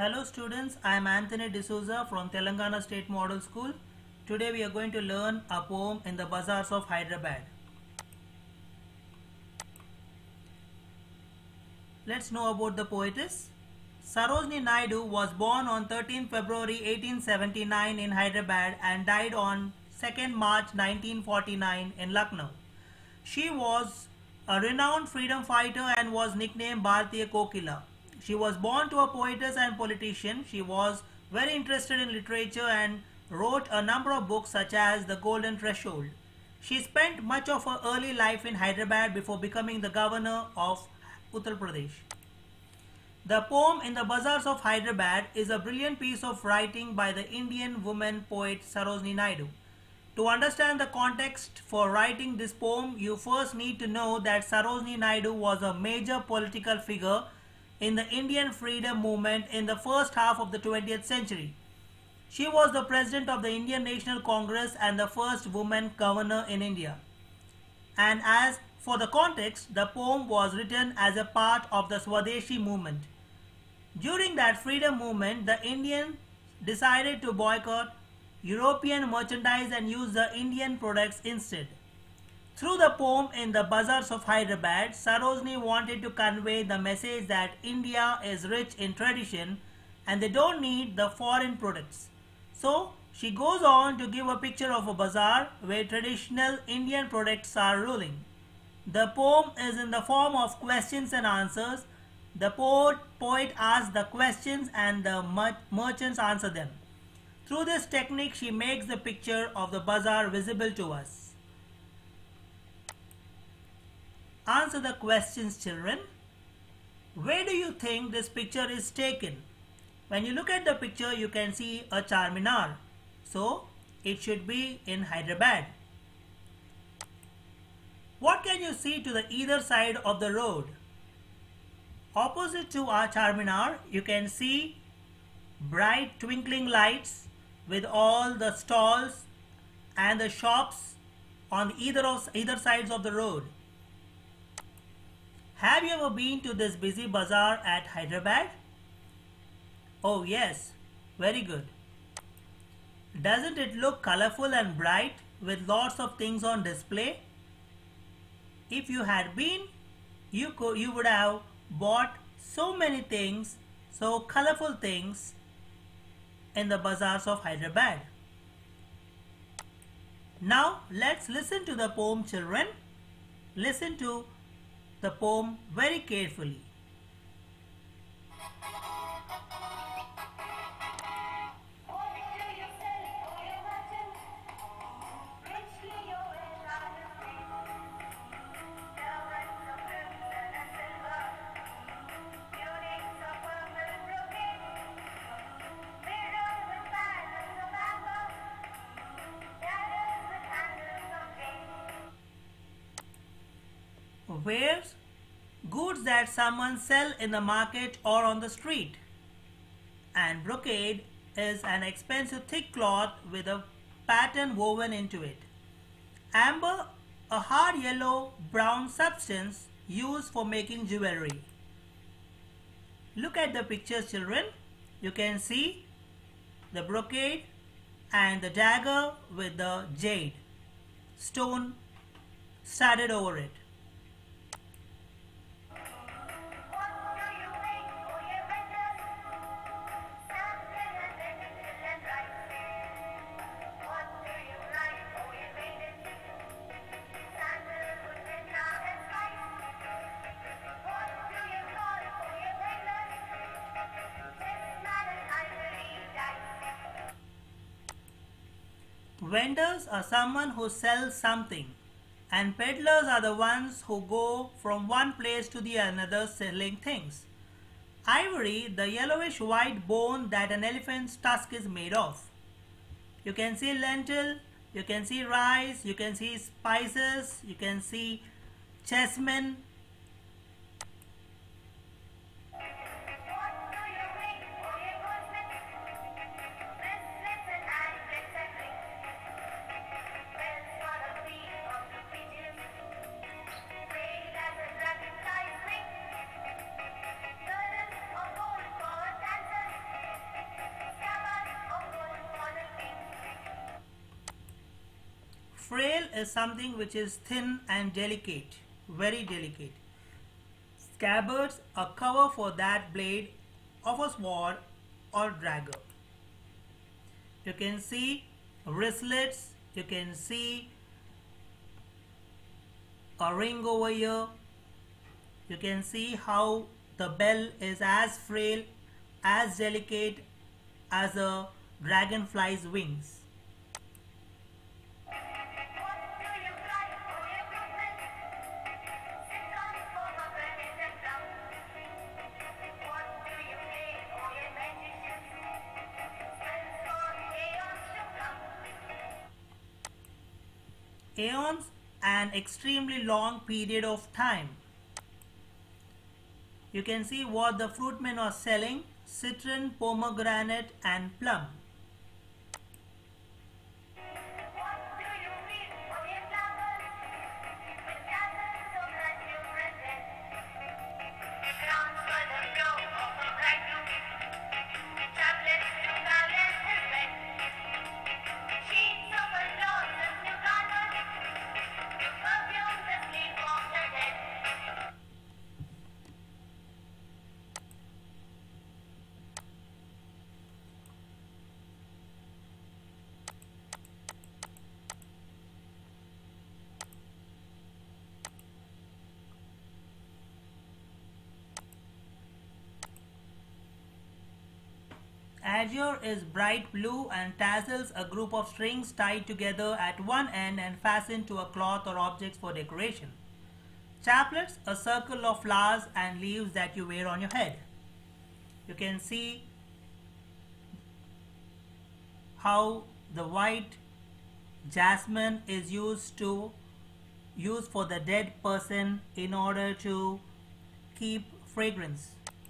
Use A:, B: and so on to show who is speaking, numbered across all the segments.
A: Hello students, I am Anthony D'Souza from Telangana State Model School. Today we are going to learn a poem in the bazaars of Hyderabad. Let's know about the poetess. Sarojini Naidu was born on 13 February 1879 in Hyderabad and died on 2nd March 1949 in Lucknow. She was a renowned freedom fighter and was nicknamed Bharatiya Kokila. She was born to a poetess and politician. She was very interested in literature and wrote a number of books such as The Golden Threshold. She spent much of her early life in Hyderabad before becoming the governor of Uttar Pradesh. The poem In the Bazaars of Hyderabad is a brilliant piece of writing by the Indian woman poet Sarojini Naidu. To understand the context for writing this poem, you first need to know that Sarojini Naidu was a major political figure in the Indian freedom movement in the first half of the 20th century. She was the president of the Indian National Congress and the first woman governor in India. And as for the context, the poem was written as a part of the Swadeshi movement. During that freedom movement, the Indians decided to boycott European merchandise and use the Indian products instead. Through the poem In the Bazaars of Hyderabad, Sarojini wanted to convey the message that India is rich in tradition and they don't need the foreign products. So, she goes on to give a picture of a bazaar where traditional Indian products are ruling. The poem is in the form of questions and answers. The poet asks the questions and the merchants answer them. Through this technique, she makes the picture of the bazaar visible to us. Answer the questions, children. Where do you think this picture is taken? When you look at the picture, you can see a Charminar. So, it should be in Hyderabad. What can you see to the either side of the road? Opposite to our Charminar, you can see bright twinkling lights with all the stalls and the shops on either sides of the road. Have you ever been to this busy bazaar at Hyderabad? Oh yes, very good. Doesn't it look colorful and bright with lots of things on display? If you had been, you would have bought so many things, so colorful things in the bazaars of Hyderabad. Now let's listen to the poem, children. Listen to the poem very carefully. Wares, goods that someone sell in the market or on the street. And brocade is an expensive thick cloth with a pattern woven into it. Amber, a hard yellow brown substance used for making jewelry. Look at the pictures, children. You can see the brocade and the dagger with the jade stone studded over it. Vendors are someone who sells something, and peddlers are the ones who go from one place to the another selling things. Ivory, the yellowish white bone that an elephant's tusk is made of. You can see lentil, you can see rice, you can see spices, you can see chessmen. Frail is something which is thin and delicate, very delicate. Scabbards, a cover for that blade of a sword or dagger. You can see wristlets, you can see a ring over here. You can see how the bell is as frail, as delicate as a dragonfly's wings. Aeons, an extremely long period of time. You can see what the fruitmen are selling: citron, pomegranate and plum. Azure is bright blue and tassels, a group of strings tied together at one end and fastened to a cloth or objects for decoration. Chaplets, a circle of flowers and leaves that you wear on your head. You can see how the white jasmine is used for the dead person in order to keep fragrance.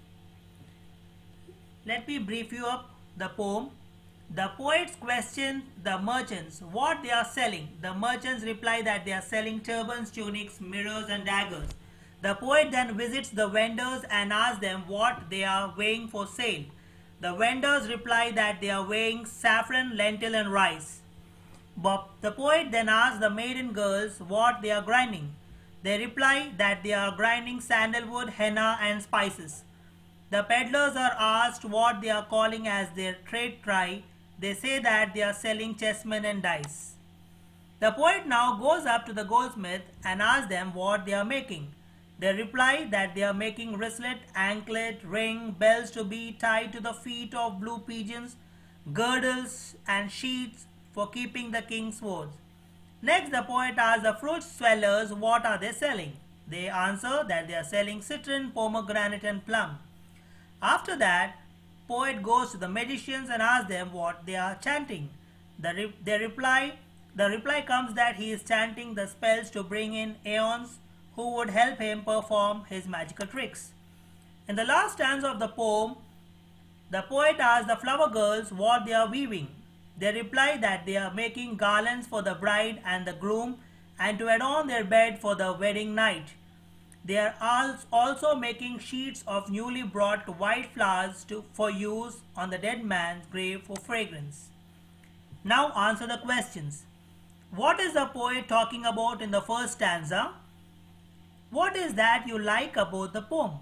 A: Let me brief you up the poem. The poets question the merchants what they are selling. The merchants reply that they are selling turbans, tunics, mirrors and daggers. The poet then visits the vendors and asks them what they are weighing for sale. The vendors reply that they are weighing saffron, lentil and rice. But the poet then asks the maiden girls what they are grinding. They reply that they are grinding sandalwood, henna and spices. The peddlers are asked what they are calling as their trade cry. They say that they are selling chessmen and dice. The poet now goes up to the goldsmith and asks them what they are making. They reply that they are making wristlet, anklet, ring, bells to be tied to the feet of blue pigeons, girdles and sheaths for keeping the king's swords. Next, the poet asks the fruit sellers what are they selling. They answer that they are selling citron, pomegranate and plum. After that, poet goes to the magicians and asks them what they are chanting. The reply comes that he is chanting the spells to bring in Aeons who would help him perform his magical tricks. In the last stanza of the poem, the poet asks the flower girls what they are weaving. They reply that they are making garlands for the bride and the groom and to adorn their bed for the wedding night. They are also making sheets of newly brought white flowers for use on the dead man's grave for fragrance. Now answer the questions. What is the poet talking about in the first stanza? What is that you like about the poem?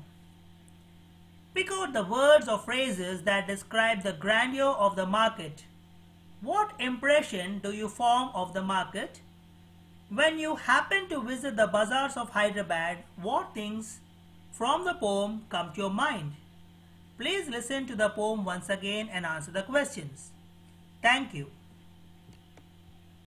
A: Pick out the words or phrases that describe the grandeur of the market. What impression do you form of the market? When you happen to visit the bazaars of Hyderabad, what things from the poem come to your mind? Please listen to the poem once again and answer the questions. Thank you.